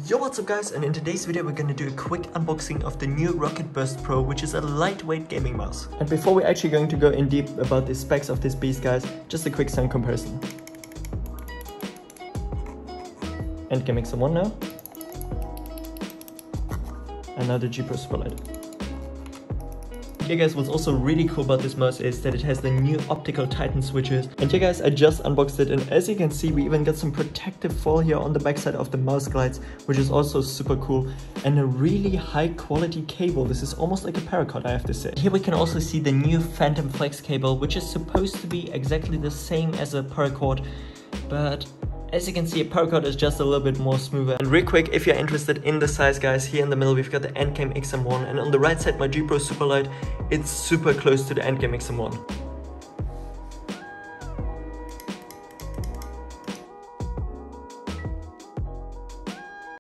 Yo, what's up guys, and in today's video we're gonna do a quick unboxing of the new Rocket Burst Pro, which is a lightweight gaming mouse. And before we're actually going to go in deep about the specs of this beast guys, just a quick sound comparison. NCAM XM1 now. And now the G Pro Superlight. Yeah guys, what's also really cool about this mouse is that it has the new optical Titan switches. And yeah guys, I just unboxed it, and as you can see we even got some protective foil here on the backside of the mouse glides, which is also super cool, and a really high quality cable. This is almost like a paracord, I have to say. Here we can also see the new Phantom Flex cable, which is supposed to be exactly the same as a paracord, but as you can see, a paracord is just a little bit more smoother. And real quick, if you're interested in the size guys, here in the middle we've got the NCAM XM1, and on the right side my G Pro Superlight. It's super close to the NCAM XM1.